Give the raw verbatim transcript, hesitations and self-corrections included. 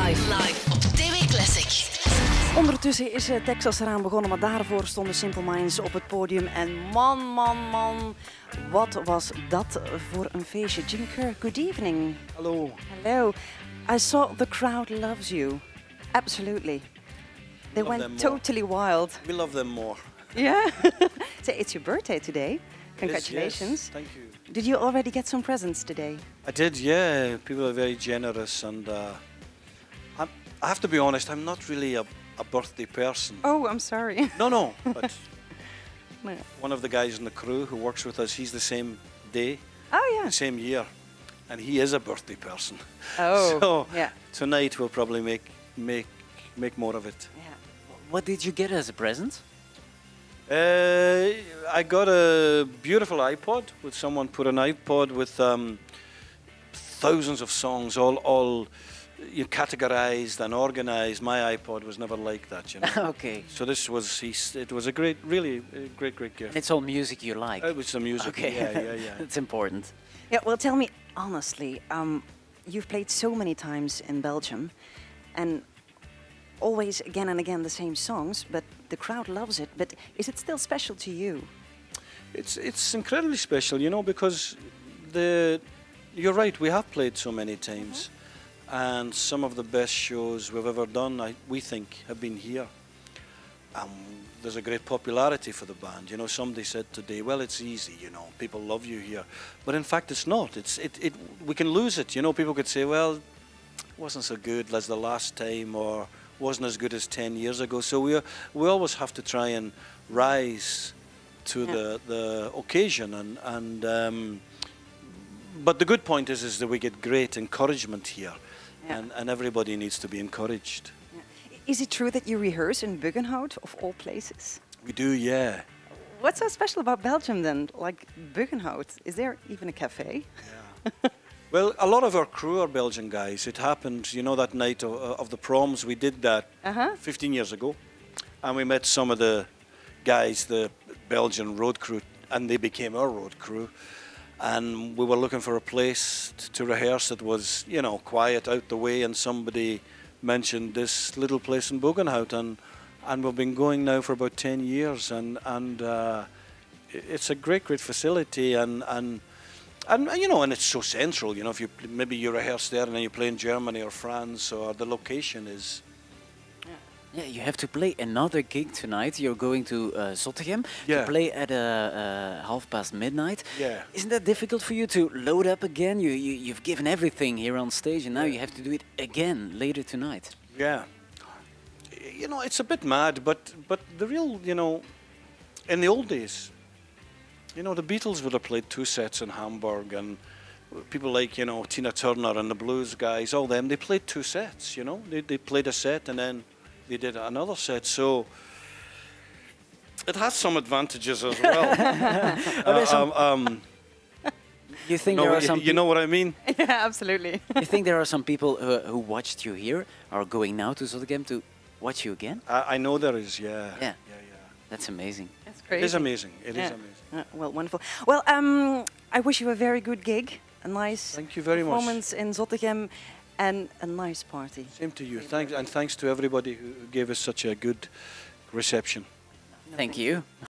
Live, live op T V Classic. Ondertussen is uh, Texas eraan begonnen, maar daarvoor stonden Simple Minds op het podium. En man, man, man, wat was dat voor een feestje. Jim Kerr, good evening. Hello. Hello. I saw the crowd loves you. Absolutely. They Love went totally wild. We love them more. Yeah? So it's your birthday today. Congratulations. Yes, thank you. Did you already get some presents today? I did, yeah. People are very generous, and uh, I'm, I have to be honest, I'm not really a, a birthday person. Oh, I'm sorry. No, no, but No. one of the guys in the crew who works with us, he's the same day, Oh, yeah. the same year, and he is a birthday person. Oh, So yeah. tonight we'll probably make make make more of it. Yeah. What did you get as a present? Uh, I got a beautiful iPod. With someone put an iPod with um, thousands of songs, all all you categorized and organized. My iPod was never like that, you know. Okay. So this was he's, it was a great, really a great, great gift. It's all music you like. It was some music. Okay. Yeah, yeah, yeah. It's important. Yeah, well, tell me honestly, um, you've played so many times in Belgium, and always again and again the same songs, but the crowd loves it. But is it still special to you? It's it's incredibly special, you know, because the you're right. We have played so many times, and some of the best shows we've ever done, I, we think, have been here. Um, there's a great popularity for the band. You know, somebody said today, "Well, it's easy. You know, people love you here," but in fact, it's not. It's it it we can lose it. You know, people could say, "Well, it wasn't so good as the last time," or "wasn't as good as ten years ago." So we we always have to try and rise to Yeah. the the occasion, and and um, but the good point is is that we get great encouragement here, Yeah. and and everybody needs to be encouraged. Is it true that you rehearse in Buggenhout, of all places? We do, yeah. What's so special about Belgium then? Like Buggenhout, is there even a cafe? Well, a lot of our crew are Belgian guys. It happened, you know, that night of, of the proms. We did that Uh-huh. fifteen years ago, and we met some of the guys, the Belgian road crew, and they became our road crew. And we were looking for a place t- to rehearse that was, you know, quiet, out the way, and somebody mentioned this little place in Buggenhout, and and we've been going now for about ten years, and and uh, i- it's a great, great facility, and and. And uh, you know, and it's so central. You know, if you pl- maybe you rehearse there and then you play in Germany or France, or the location is. Yeah, you have to play another gig tonight. You're going to uh, Zottegem Yeah. to play at uh, uh, half past midnight. Yeah. Isn't that difficult for you to load up again? You, you you've given everything here on stage, and now Yeah. you have to do it again later tonight. Yeah. You know, it's a bit mad, but but the real, you know, in the old days, you know, the Beatles would have played two sets in Hamburg, and people like, you know, Tina Turner and the blues guys, all them, they played two sets, you know. They, they played a set and then they did another set. So it has some advantages as well. uh, um, um, You think no, there are you, some? you know what I mean? Yeah, absolutely. you think there are some people who, who watched you here are going now to Zottegem to watch you again? I, I know there is, yeah. Yeah. Yeah, yeah. That's amazing. That's It crazy. is amazing. It is Yeah. amazing. Uh, well, wonderful. Well, um, I wish you a very good gig, a nice Thank you very much. performance in Zottegem, and a nice party. Same to you. Thanks, and thanks to everybody who gave us such a good reception. Thank you.